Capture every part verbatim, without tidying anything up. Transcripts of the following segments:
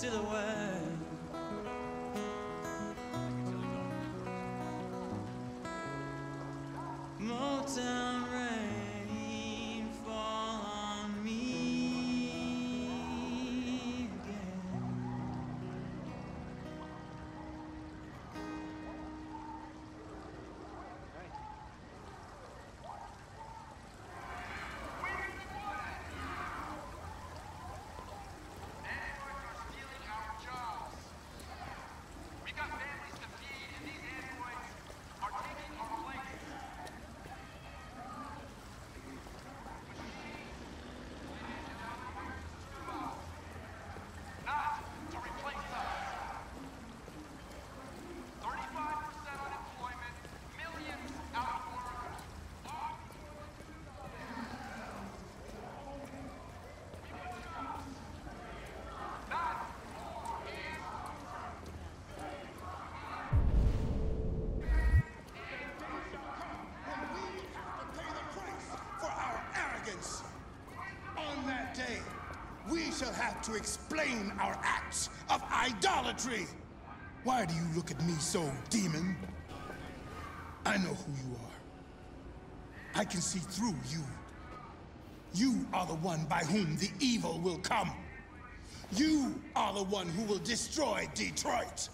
silhouette. Motown rain fall on me again. On that day, we shall have to explain our acts of idolatry. Why do you look at me so, demon? I know who you are. I can see through you. You are the one by whom the evil will come. You are the one who will destroy Detroit.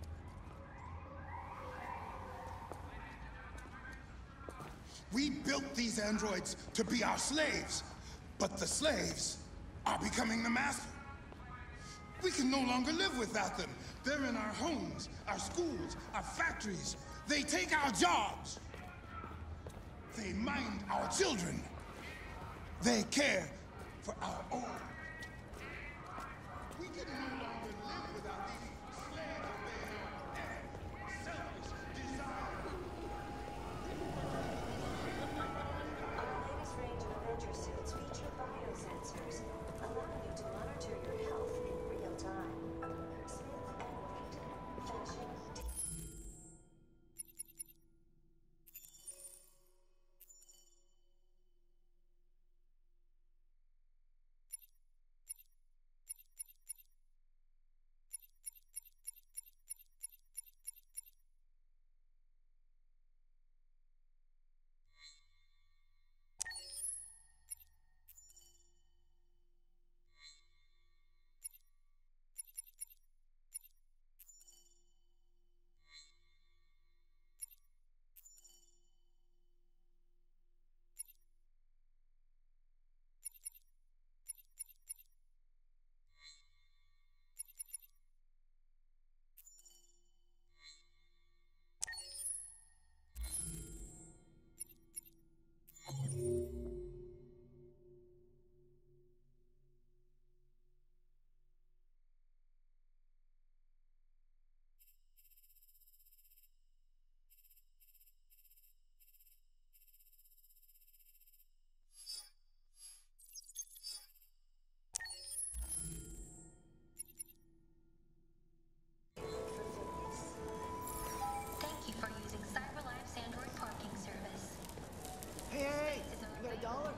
We built these androids to be our slaves, but the slaves are becoming the master. We can no longer live without them. They're in our homes, our schools, our factories. They take our jobs. They mind our children. They care for our own. We can no longer live without these slaves obeying our every selfish desire. Our latest range of Avenger suits feature biosensors, allowing you to monitor your health in real time. Smith and White, fashion. Thank you for using CyberLife's Android parking service. Hey, hey, you got a dollar?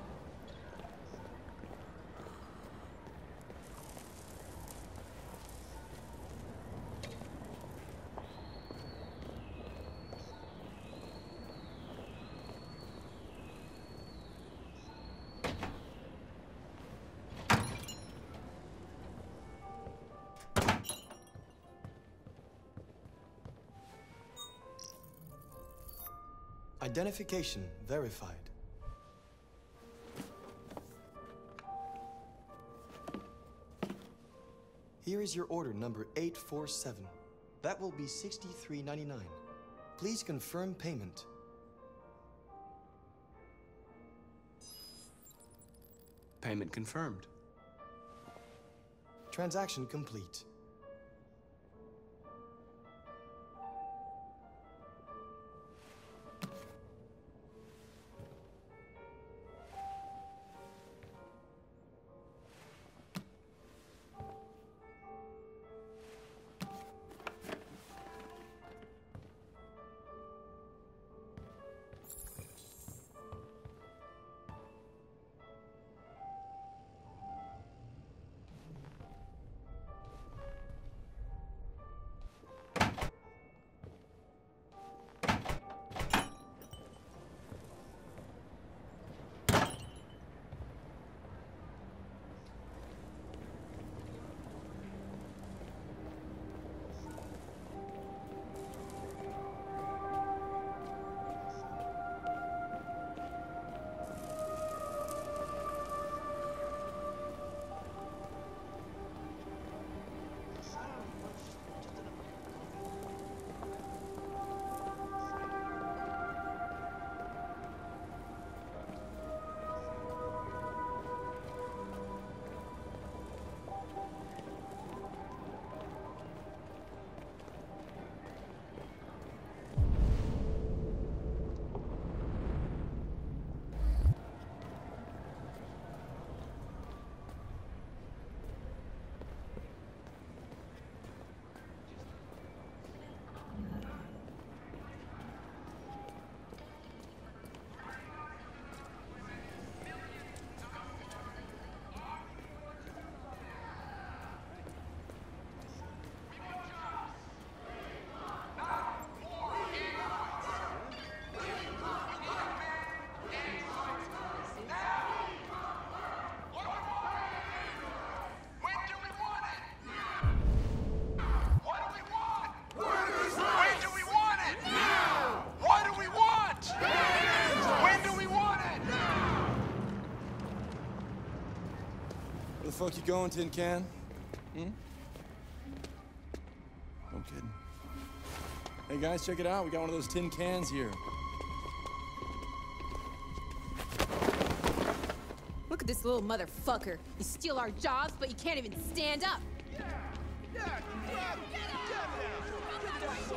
Identification verified. Here is your order number eight four seven. That will be sixty-three ninety-nine. Please confirm payment. Payment confirmed. Transaction complete. fuck you going, Tin Can? Hmm? No kidding. Hey guys, check it out. We got one of those tin cans here. Look at this little motherfucker. You steal our jobs, but you can't even stand up. Yeah! Yeah! Grab it! Get it!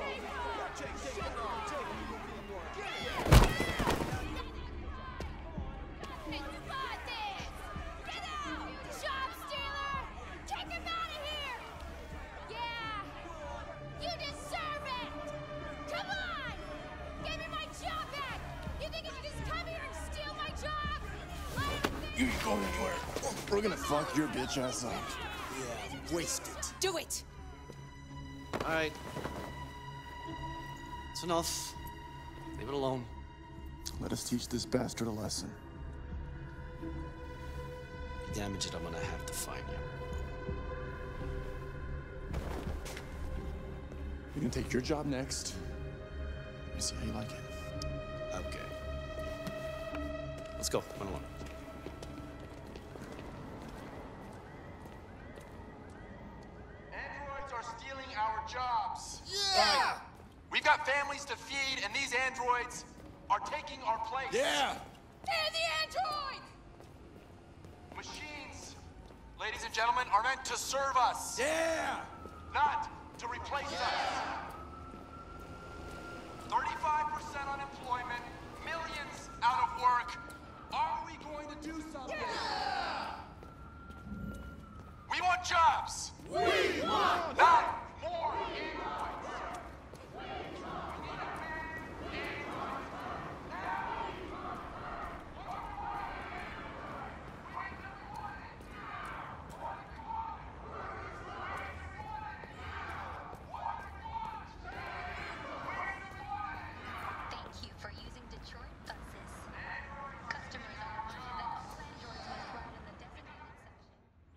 Hey, you got this! Get out! Job stealer! Kick him out of here! Yeah! You deserve it! Come on! Give me my job back! You think you can just come here and steal my job? You ain't going anywhere. We're gonna fuck your bitch ass up. Yeah, waste it. Do it! All right. It's enough. Leave it alone. Let us teach this bastard a lesson. You damage it, I'm gonna have to find you. You're gonna take your job next. Let me see how you like it. Okay. Let's go. Run along. Androids are stealing our jobs. Yeah! We've got families to feed, and these androids are taking our place. Yeah! And the androids! Machines, ladies and gentlemen, are meant to serve us, Yeah! not to replace us. thirty-five percent unemployment, millions out of work. Are we going to do something? We want jobs. We want Not more androids. Thank you for using Detroit buses. Customers are reminded that all androids must ride in the designated section.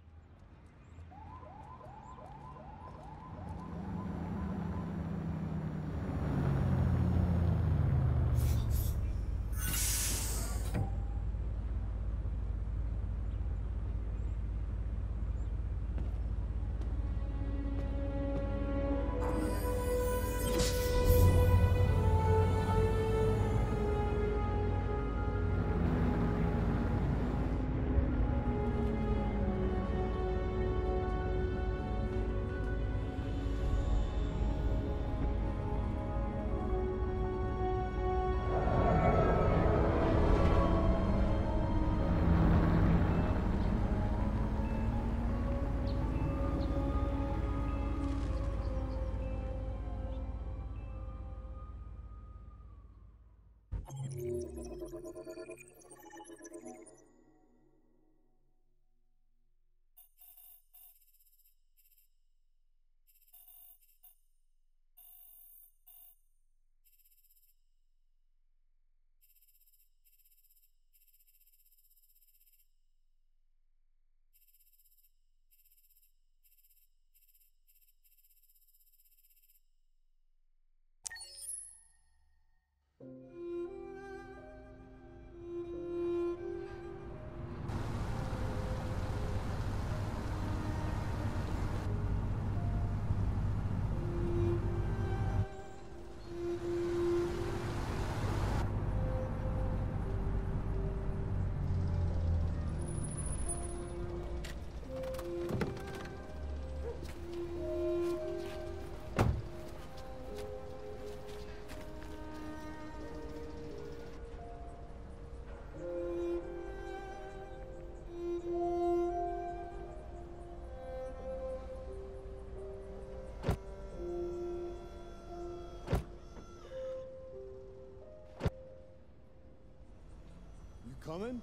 Coming?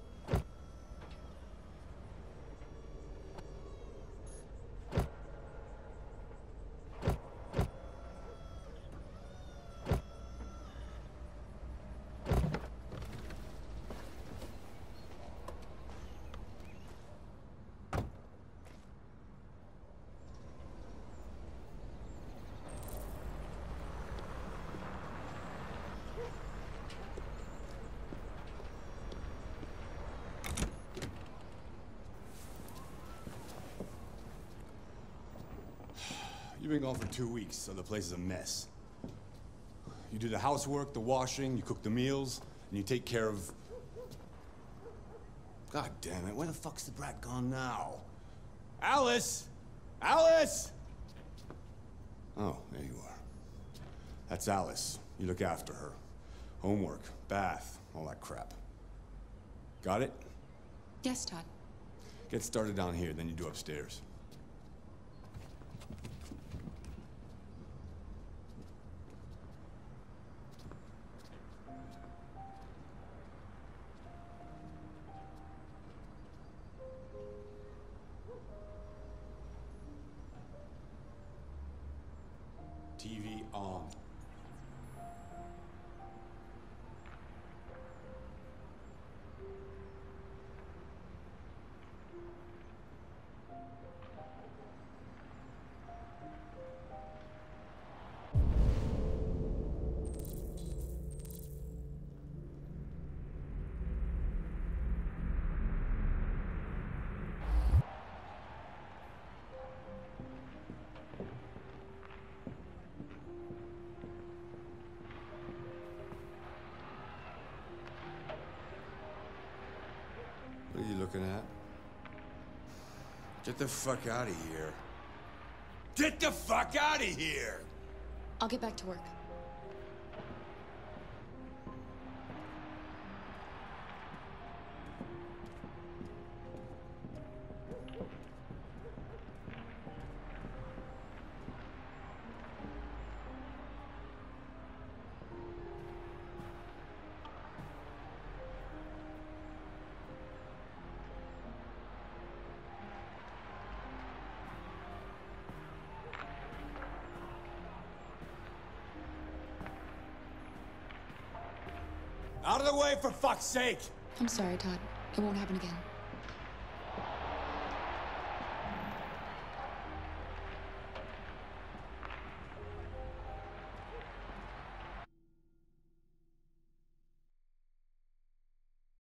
You've been gone for two weeks, so the place is a mess. You do the housework, the washing, you cook the meals, and you take care of... God damn it, where the fuck's the brat gone now? Alice! Alice! Oh, there you are. That's Alice. You look after her. Homework, bath, all that crap. Got it? Yes, Todd. Get started down here, then you do upstairs. T V on. What are you looking at? Get the fuck out of here. Get the fuck out of here! I'll get back to work. Out of the way, for fuck's sake! I'm sorry, Todd. It won't happen again.